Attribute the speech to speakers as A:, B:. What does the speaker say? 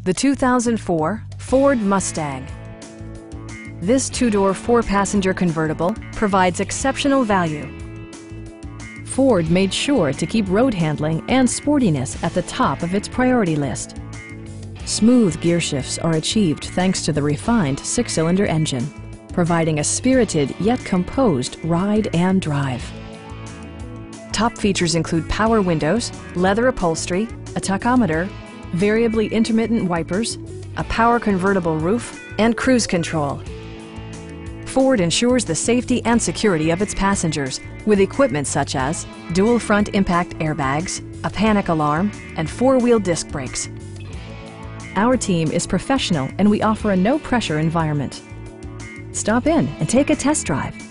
A: The 2004 Ford Mustang. This two-door, four-passenger convertible provides exceptional value. Ford made sure to keep road handling and sportiness at the top of its priority list. Smooth gear shifts are achieved thanks to the refined six-cylinder engine, providing a spirited yet composed ride and drive. Top features include power windows, leather upholstery, a tachometer, variably intermittent wipers, a power convertible roof, and cruise control. Ford ensures the safety and security of its passengers with equipment such as dual front impact airbags, a panic alarm, and four-wheel disc brakes. Our team is professional and we offer a no-pressure environment. Stop in and take a test drive.